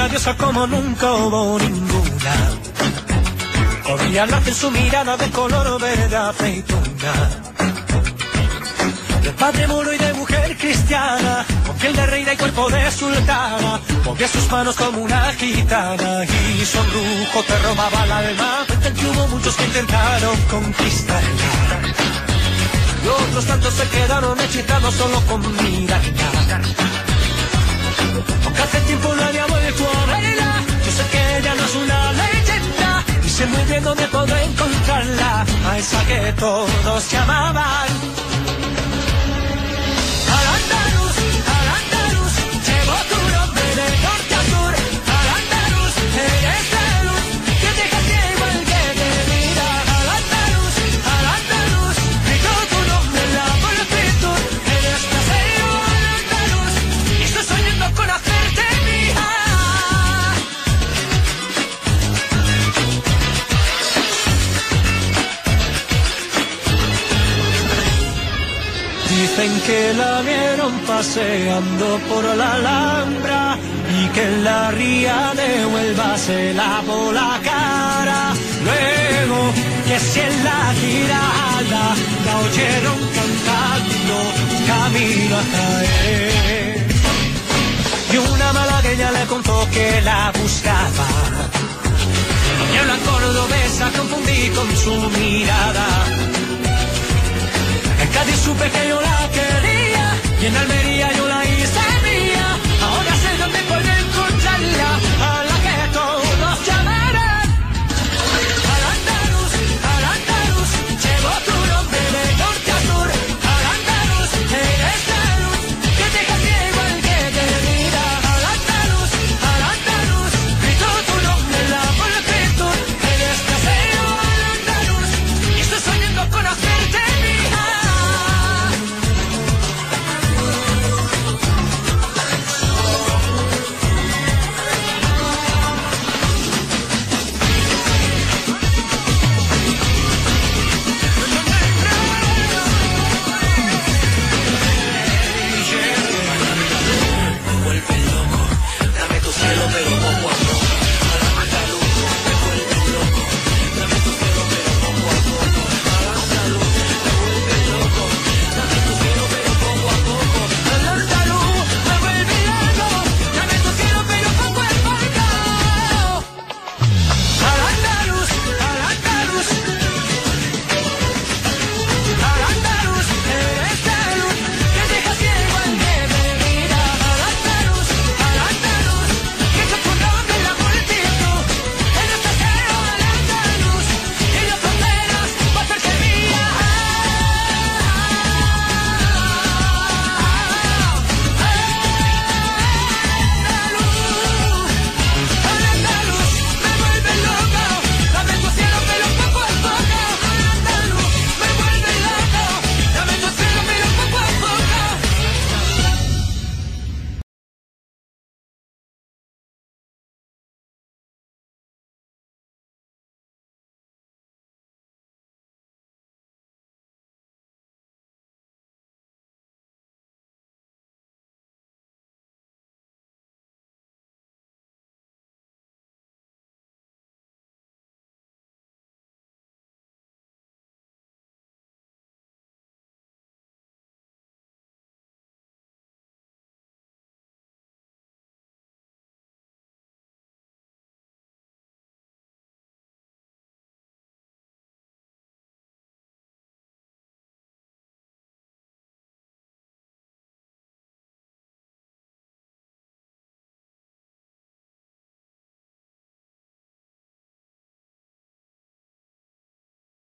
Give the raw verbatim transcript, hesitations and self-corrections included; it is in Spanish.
una diosa como nunca hubo ninguna. Podría hablarte en su mirada de color verde aceituna. De padre moro y de mujer cristiana, con piel de reina y cuerpo de sultana, movía sus manos como una gitana y su embrujo te robaba el alma. Cuentan que hubo muchos que intentaron conquistarla y otros tantos se quedaron hechizados solo con mirarla. Aunque hace tiempo no había vuelto a verla, yo sé que ella no es una leyenda y sé muy bien dónde puedo encontrarla, a esa que todos llamaban Al-Ándalus, Al-Ándalus, llevo tu nombre de norte a sur. Al-Ándalus, eres la luz que deja ciego el que te mira. Al-Ándalus, Al-Ándalus, grito tu nombre en la multitud. Eres placero, Al-Ándalus, y estoy soñando con hacerte mía. Dicen que la vieron paseando por la Alhambra y que en la ría de Huelva se lavó la cara. Luego que si en la girada la oyeron cantando camino a Jaén. Y una malagueña le contó que la buscaba. Y en la cordobesa confundí con su mirada. En Cádiz supe que yo la quería y en Almería yo